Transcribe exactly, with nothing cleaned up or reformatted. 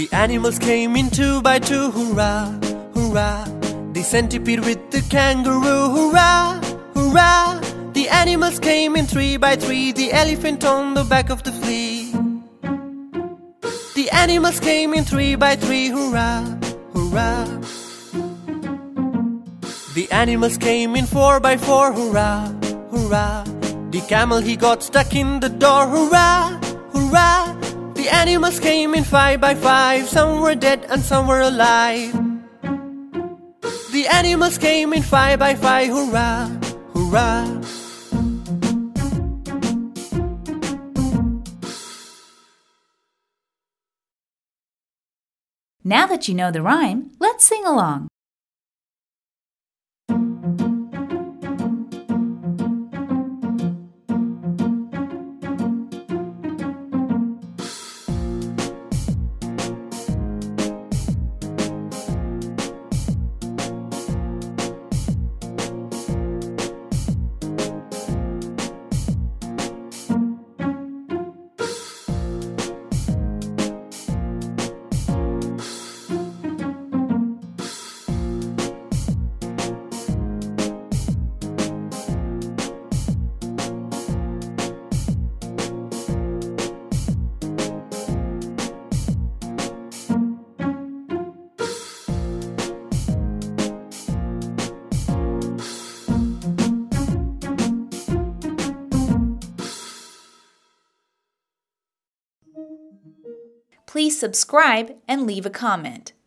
The animals came in two by two, hurrah, hurrah. The centipede with the kangaroo, hurrah, hurrah. The animals came in three by three, the elephant on the back of the flea. The animals came in three by three, hurrah, hurrah. The animals came in four by four, hurrah, hurrah. The camel, he got stuck in the door, hurrah, hurrah. The animals came in five by five, some were dead and some were alive. The animals came in five by five, hurrah, hurrah. Now that you know the rhyme, let's sing along. Please subscribe and leave a comment.